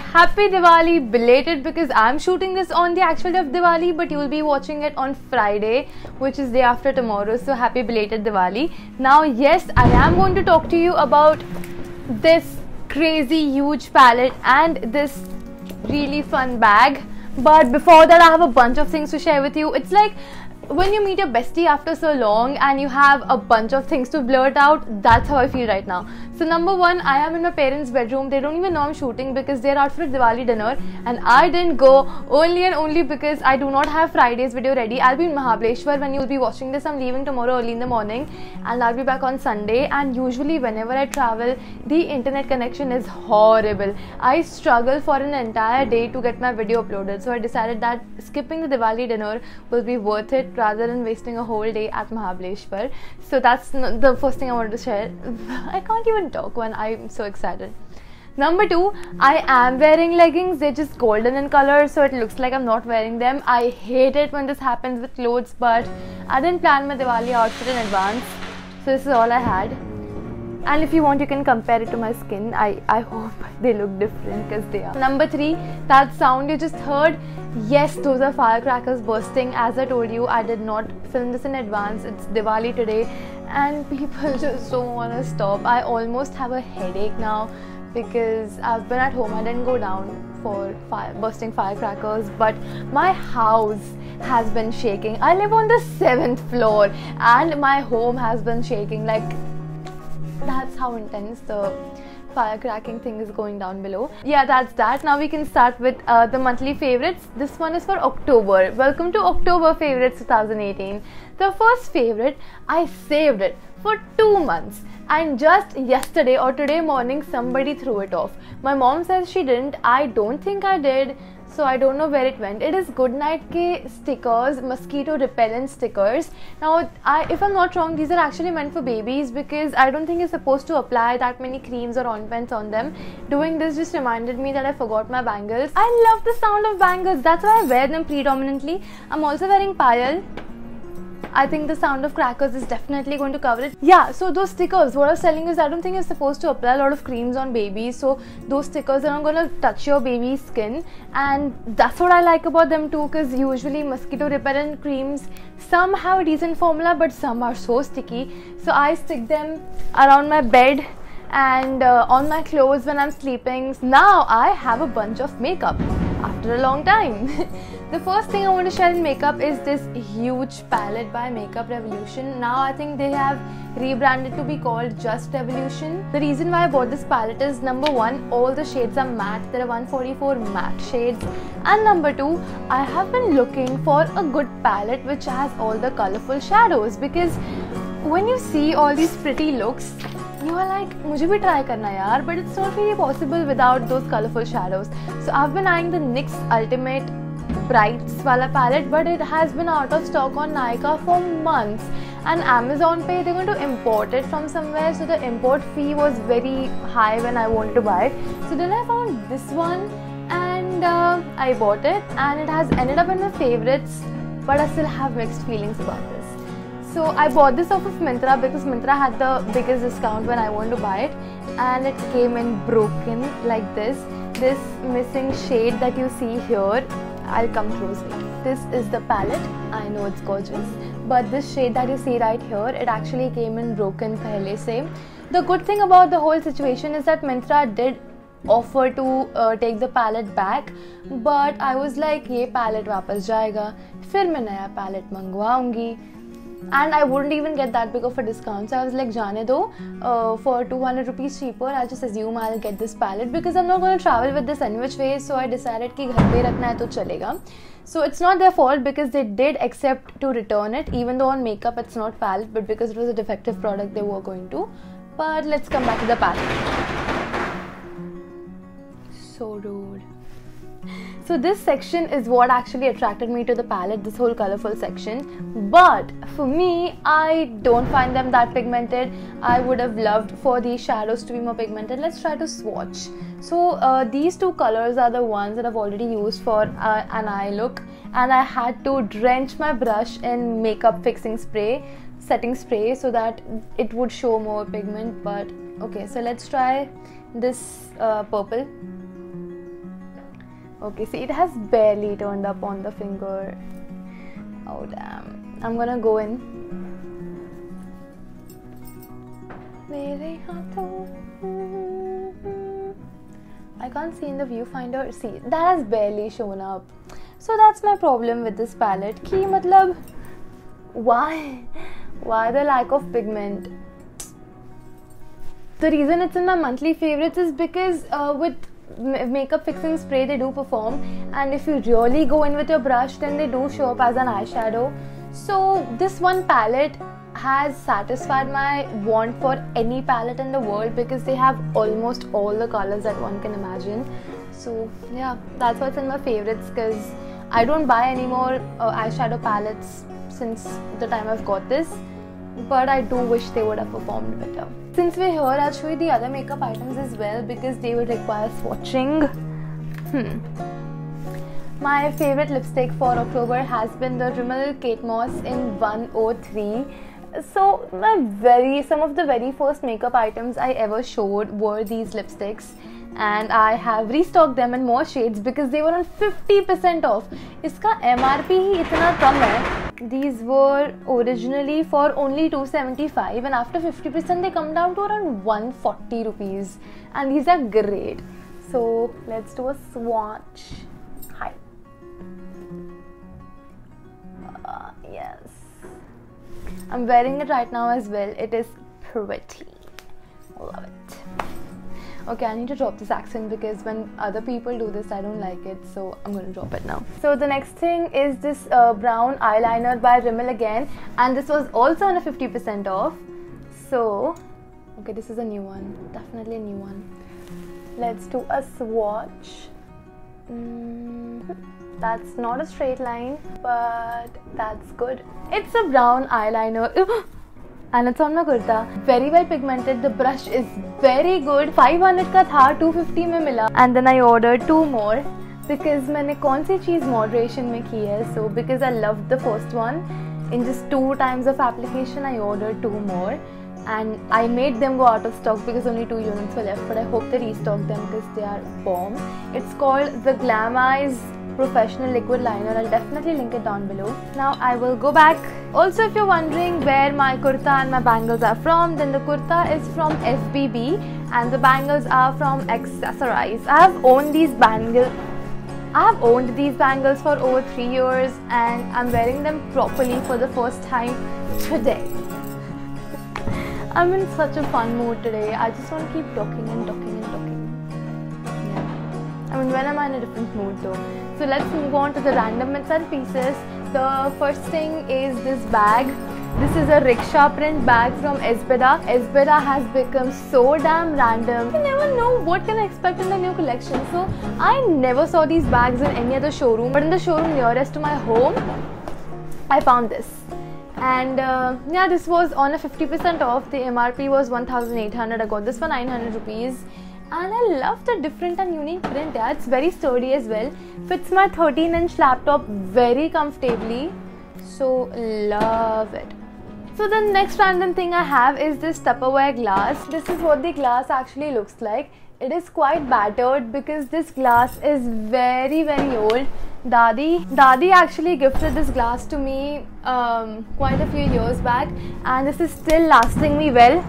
happy Diwali belated, because I'm shooting this on the actual day of Diwali, but you will be watching it on Friday, which is day after tomorrow. So happy belated Diwali. Now yes, I am going to talk to you about this crazy huge palette and this really fun bag. But before that, I have a bunch of things to share with you. It's like when you meet your bestie after so long and you have a bunch of things to blurt out, that's how I feel right now. So number one, I am in my parents' bedroom. They don't even know I'm shooting because they're out for a Diwali dinner, and I didn't go only and only because I do not have Friday's video ready. I'll be in Mahabaleshwar when you'll be watching this. I'm leaving tomorrow early in the morning and I'll be back on Sunday, and usually whenever I travel, the internet connection is horrible. I struggle for an entire day to get my video uploaded, so I decided that skipping the Diwali dinner will be worth it rather than wasting a whole day at Mahabaleshwar. So that's the first thing I wanted to share. I can't even talk when I'm so excited. Number two, I am wearing leggings. They're just golden in color, so it looks like I'm not wearing them. I hate it when this happens with clothes, but I didn't plan my Diwali outfit in advance, so this is all I had. And if you want, you can compare it to my skin. I hope they look different, because they are. Number three, that sound you just heard, yes, those are firecrackers bursting. As I told you, I did not film this in advance. It's Diwali today and people just don't want to stop. I almost have a headache now because I've been at home. I didn't go down for bursting firecrackers, but my house has been shaking. I live on the 7th floor and my home has been shaking. Like, that's how intense the firecracking thing is going down below. Yeah, that's that. Now we can start with the monthly favorites. This one is for October. Welcome to October favorites 2018. The first favorite, I saved it for 2 months, and just yesterday or today morning somebody threw it off. My mom says she didn't. I don't think I did, so I don't know where it went. It is Goodnight Ke stickers, mosquito repellent stickers. Now, if I'm not wrong, these are actually meant for babies, because I don't think you're supposed to apply that many creams or ointments on them. Doing this just reminded me that I forgot my bangles. I love the sound of bangles. That's why I wear them predominantly. I'm also wearing payal. I think the sound of crackers is definitely going to cover it. Yeah, so those stickers, what I was telling is I don't think you're supposed to apply a lot of creams on babies, so those stickers are not going to touch your baby's skin, and that's what I like about them too, because usually mosquito repellent creams, some have a decent formula but some are so sticky. So I stick them around my bed and on my clothes when I'm sleeping. Now I have a bunch of makeup after a long time. The first thing I want to share in makeup is this huge palette by Makeup Revolution. Now I think they have rebranded to be called Just Revolution. The reason why I bought this palette is, number one, all the shades are matte. There are 144 matte shades. And number two, I have been looking for a good palette which has all the colorful shadows, because when you see all these pretty looks, you are like, mujhe bhi try karna yaar, but it's not really possible without those colorful shadows. So I've been eyeing the NYX Ultimate Brights wala palette, but it has been out of stock on Nykaa for months, and Amazon Pay, they're going to import it from somewhere, so the import fee was very high when I wanted to buy it. So then I found this one and I bought it, and it has ended up in my favorites, but I still have mixed feelings about this. So I bought this off of Myntra because Myntra had the biggest discount when I wanted to buy it, and it came in broken like this. This missing shade that you see here, I'll come closely. This is the palette. I know it's gorgeous, but this shade that you see right here, it actually came in broken pehle se. The good thing about the whole situation is that Myntra did offer to take the palette back, but I was like, ye palette वापस जाएगा, फिर मैं नया palette मंगवाऊंगी. And I wouldn't even get that big of a discount, so I was like, जाने दो, for 200 rupees cheaper, I'll just assume I'll get this palette, because I'm not going to travel with this any which way. So I decided कि घर पे रखना है तो चलेगा. So it's not their fault, because they did accept to return it, even though on makeup it's not palette, but because it was a defective product they were going to. But let's come back to the palette. So rude. So this section is what actually attracted me to the palette, this whole colorful section. But for me, I don't find them that pigmented. I would have loved for these shadows to be more pigmented. Let's try to swatch. So these two colors are the ones that I've already used for an eye look, and I had to drench my brush in makeup fixing spray, setting spray, so that it would show more pigment. But okay, so let's try this purple. Okay, see, it has barely turned up on the finger. Oh damn. I'm gonna go in. I can't see in the viewfinder. See, that has barely shown up. So that's my problem with this palette. Ki matlab, why the lack of pigment? The reason it's in my monthly favorites is because with makeup fixing spray they do perform, and if you really go in with your brush then they do show up as an eyeshadow. So this one palette has satisfied my want for any palette in the world because they have almost all the colors that one can imagine. So yeah, that's what's in my favorites, because I don't buy any more eyeshadow palettes since the time I've got this, but I do wish they would have performed better. Since we're here, I'll show you the other makeup items as well because they would require swatching. My favorite lipstick for October has been the Rimmel Kate Moss in 103. So some of the very first makeup items I ever showed were these lipsticks, and I have restocked them in more shades because they were on 50% off. Iska MRP hi itna kam hai. These were originally for only 275, and after 50% they come down to around 140 rupees, and these are great. So let's do a swatch. Hi. Yes. I'm wearing it right now as well. It is pretty. Love it. Okay, I need to drop this accent because when other people do this, I don't like it. So I'm going to drop it now. So the next thing is this brown eyeliner by Rimmel again. And this was also on a 50% off. So, okay, this is a new one. Definitely a new one. Let's do a swatch. That's not a straight line, but that's good. It's a brown eyeliner. And it's on my kurta. Very well pigmented. The brush is very good. 500 ka tha, 250 mein mila. And then I ordered 2 more because मैंने कौन सी चीज़ moderation में की है. So because I loved the first one, in just 2 times of application I ordered 2 more. And I made them go out of stock because only 2 units were left, but I hope they restock them because they are bomb. It's called the Glam Eyes Professional Liquid Liner. I'll definitely link it down below. Now I will go back. Also, if you're wondering where my kurta and my bangles are from, then the kurta is from FBB and the bangles are from Accessorize. I have owned these bangles for over 3 years and I'm wearing them properly for the first time today. I'm in such a fun mood today. I just want to keep talking and talking and talking. Yeah. I mean, when am I in a different mood though? So let's move on to the random bits and pieces. The first thing is this bag. This is a rickshaw print bag from Esbeda. Esbeda has become so damn random. You never know what can I expect in the new collection. So I never saw these bags in any other showroom, but in the showroom nearest to my home, I found this. And yeah, this was on a 50% off. The MRP was 1,800. I got this for 900 rupees. And I love the different and unique print. Yeah, it's very sturdy as well. Fits my 13-inch laptop very comfortably. So love it. So the next random thing I have is this Tupperware glass. This is what the glass actually looks like. It is quite battered because this glass is very old. Dadi actually gifted this glass to me quite a few years back, and this is still lasting me well.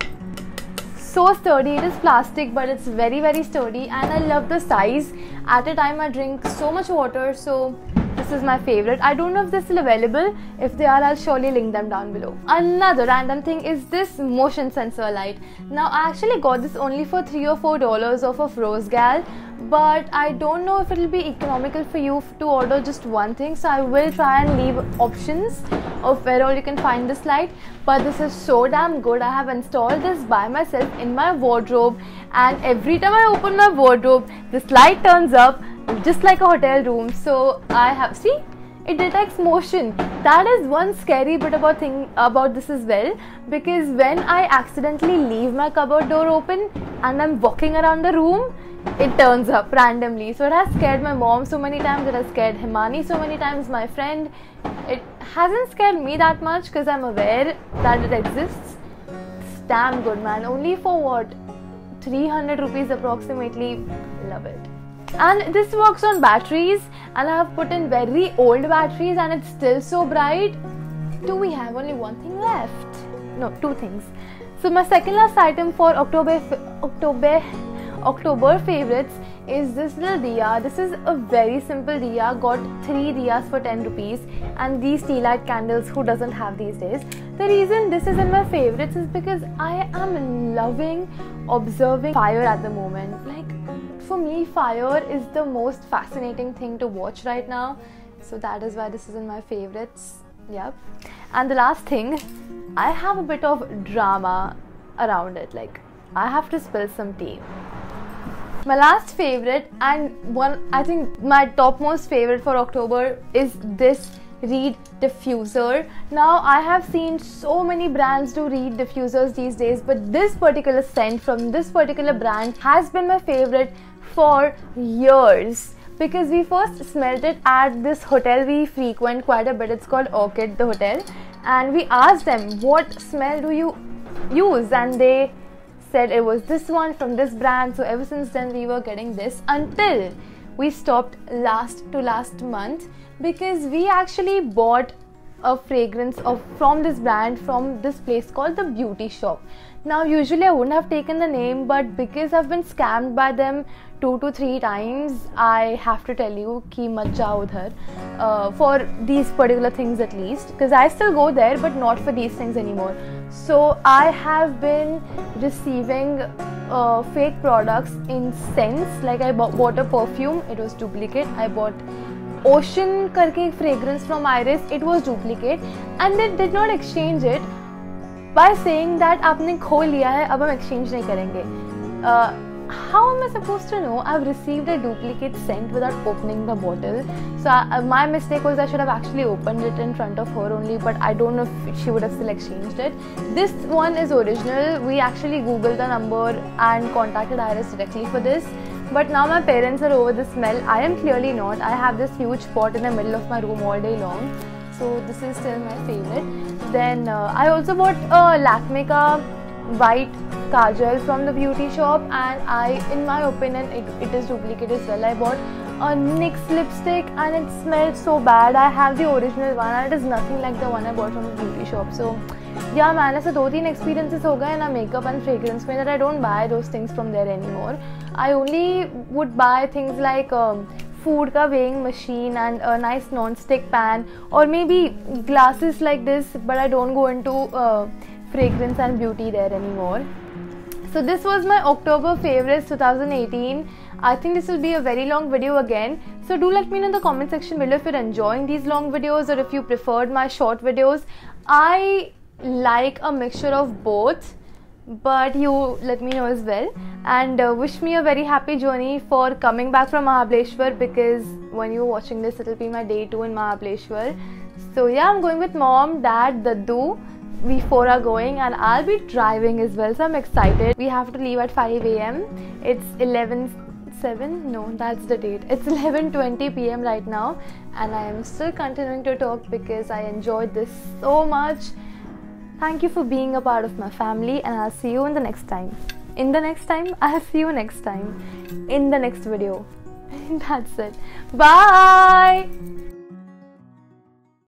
So sturdy. It is plastic, but it's very sturdy, and I love the size. At a time I drink so much water, so this is my favorite. I don't know if this is still available. If they are, I'll surely link them down below. Another random thing is this motion sensor light. Now I actually got this only for $3 or $4 off of Rosegal, but I don't know if it'll be economical for you to order just one thing, so I will try and leave options of where all you can find this light. But this is so damn good. I have installed this by myself in my wardrobe, and every time I open my wardrobe, this light turns up just like a hotel room. So I have, see, it detects motion. That is one scary bit about this as well, because when I accidentally leave my cupboard door open and I'm walking around the room, it turns up randomly. So it has scared my mom so many times, it has scared Himani so many times, my friend. It hasn't scared me that much because I'm aware that it exists. It's damn good, man. Only for what, 300 rupees approximately. Love it. And this works on batteries, and I have put in very old batteries and it's still so bright. Do we have only one thing left? No, two things. So my second last item for October favorites is this little diya. This is a very simple diya. Got 3 diyas for 10 rupees, and these tea light candles, who doesn't have these days? The reason this is in my favorites is because I am loving observing fire at the moment. Like, for me, fire is the most fascinating thing to watch right now. So that is why this is in my favorites. Yep. And the last thing, I have a bit of drama around it. Like, I have to spill some tea. My last favorite, and one, I think my topmost favorite for October, is this Reed diffuser. Now, I have seen so many brands do Reed diffusers these days, but this particular scent from this particular brand has been my favorite for years, because we first smelled it at this hotel we frequent quite a bit. It's called Orchid, the hotel, and we asked them, what smell do you use? And they said it was this one from this brand. So ever since then we were getting this, until we stopped last month, because we actually bought a fragrance from this brand from this place called The Beauty Shop. Now, usually I wouldn't have taken the name, but because I've been scammed by them 2 to 3 times, I have to tell you ki mat jao udhar, for these particular things at least, because I still go there but not for these things anymore. So I have been receiving fake products in scents. Like, I bought a perfume, it was duplicate. I bought Ocean karke fragrance from Iris, it was duplicate, and they did not exchange it by saying that आपने खो लिया है, अब हम exchange नहीं करेंगे. How am I supposed to know I've received a duplicate scent without opening the bottle? So my mistake was I should have actually opened it in front of her only, but I don't know if she would have still exchanged it. This one is original. We actually googled the number and contacted Iris directly for this. But now my parents are over the smell. I am clearly not. I have this huge pot in the middle of my room all day long. So this is still my favorite. Then I also bought a Lakme ka white kajal from The Beauty Shop, and in my opinion, it is duplicate as well. I bought a NYX lipstick and it smelled so bad. I have the original one and it is nothing like the one I bought from The Beauty Shop. So yeah, मैंने से 2-3 experiences हो गए ना makeup and fragrance में, that I don't buy those things from there anymore. I only would buy things like food ka weighing machine and a nice non-stick pan, or maybe glasses like this, but I don't go into fragrance and beauty there anymore. So this was my October favorites 2018. I think this will be a very long video again. So do let me know in the comment section below if you're enjoying these long videos or if you preferred my short videos. I like a mixture of both, but you let me know as well, and wish me a very happy journey for coming back from Mahabaleshwar, because when you're watching this, it'll be my day 2 in Mahabaleshwar. So yeah, I'm going with mom, dad, Daddu. We 4 are going, and I'll be driving as well, so I'm excited. We have to leave at 5 AM. It's 11:07. No, that's the date. It's 11:20 PM right now, and I am still continuing to talk because I enjoyed this so much. Thank you for being a part of my family, and I'll see you in the next time. I'll see you next time in the next video. That's it. Bye.